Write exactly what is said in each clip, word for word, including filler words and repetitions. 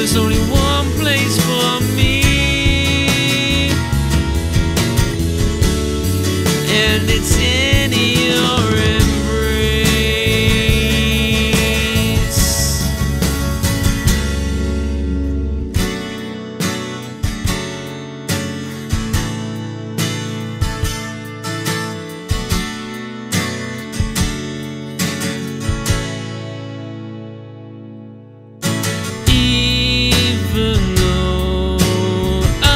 There's only one place for me, and it's in your embrace. Even though I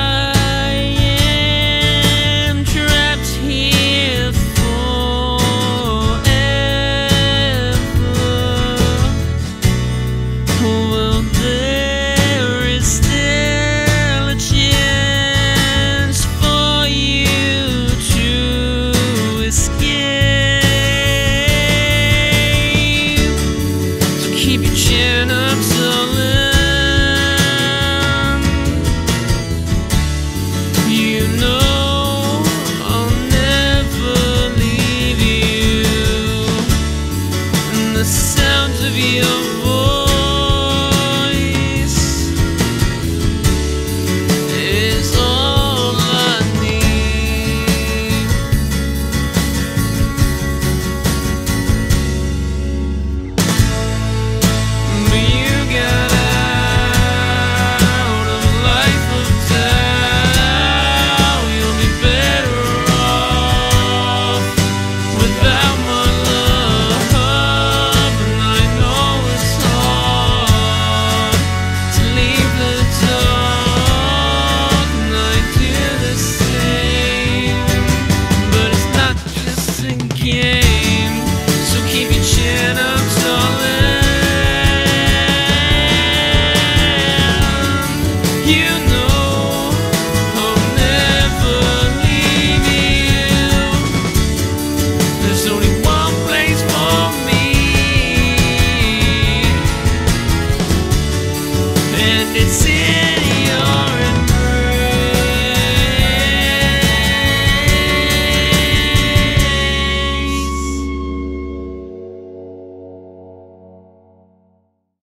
am trapped here forever, well, there is still a chance for you to escape. So keep your chin up, darling. You know I'll never leave you, and the sound of your voice is all I need. But you got out of a life of doubt. You'll be better off without my love, and I know it's hard to leave the dark, and I do the same, but it's not just a game. So keep your chin up, darling. You know I'll never leave you. There's only one place for me, and it's in